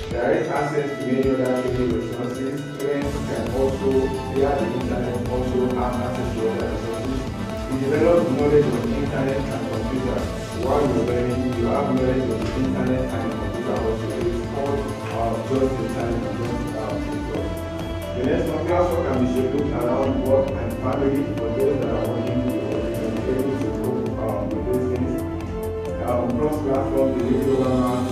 direct access to many other training resources. Students can also, via the internet, also have access to other resources. You develop knowledge of the internet and computer. While you're learning, you have knowledge of the internet and the computer also. It's all just in time and just in. The next one, classwork can be scheduled around work and family for those that are working to be able to cope with those things. Cross-platform delivery overall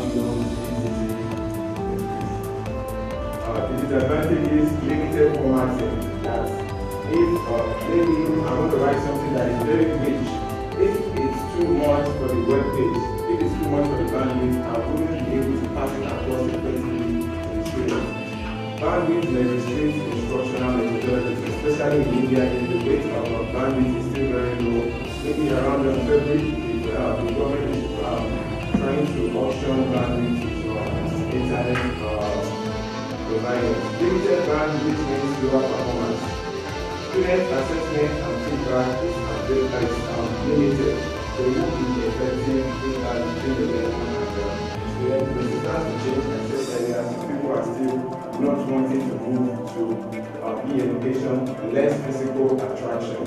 the disadvantage is limited formatting. That if maybe I want to write something that is very rich, if it's too much for the web page, if it's too much for the bandwidth, I wouldn't be able to pass it across effectively to the students. Bandwidth may restrict instructional methodologies, especially in India, in the rate of bandwidth is still very low. Maybe around February, the government is trying to auction bandwidth to internet providers. Limited bandwidth means lower performance. Student assessment and feedback is limited, so it won't be effective in the development and students. The systems to change access areas. People are still not wanting to move to e-education, less physical attraction.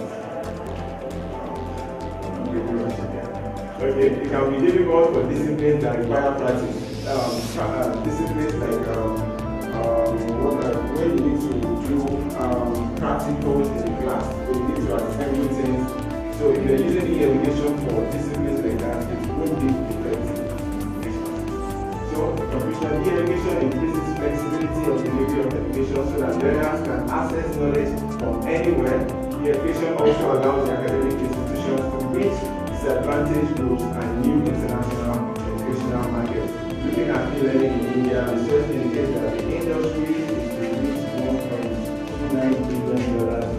Okay, it can be difficult for disciplines that require practice. Disciplines like when you need to do practicals in the class, so you need to assemble things. So if you're using e-education for disciplines like that, it won't be effective. So e-education increases flexibility of delivery of education so that learners can access knowledge from anywhere. E-education also allows the academic institutions to reach disadvantaged groups and new international educational markets. Looking at e-learning in India, research indicates that the industry is to reach $1.29 billion